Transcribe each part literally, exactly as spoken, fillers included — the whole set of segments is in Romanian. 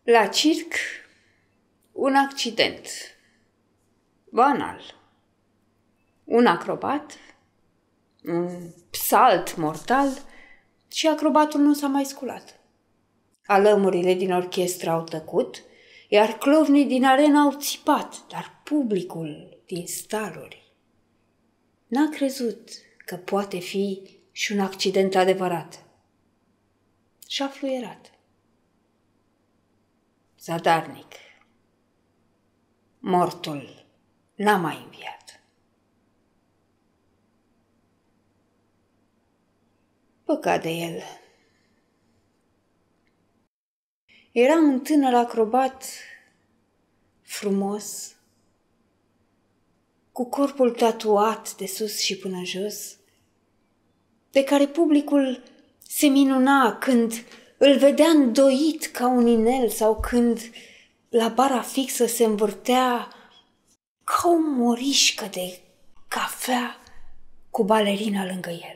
La circ, un accident. Banal. Un acrobat, un salt mortal și acrobatul nu s-a mai sculat. Alămurile din orchestră au tăcut, iar clovnii din arenă au țipat, dar publicul din staluri n-a crezut că poate fi și un accident adevărat. Și-a fluierat. Zadarnic. Mortul n-a mai înviat. Păcat de el. Era un tânăr acrobat frumos, cu corpul tatuat de sus și până jos, de care publicul se minuna când îl vedea îndoit ca un inel sau când la bara fixă se învârtea ca o morișcă de cafea cu balerina lângă el.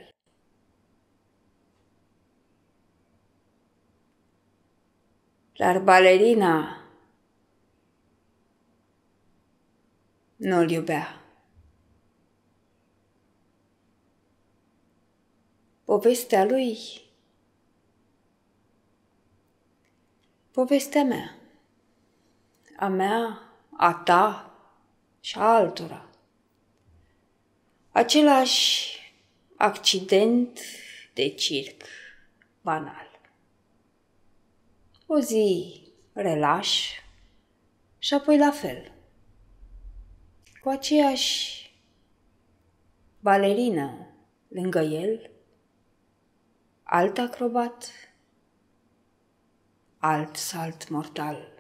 Dar balerina nu-l iubea. Povestea lui, povestea mea, a mea, a ta și a altora. Același accident de circ banal. O zi relaș și apoi la fel. Cu aceeași balerină lângă el, alt acrobat, alt salt mortal.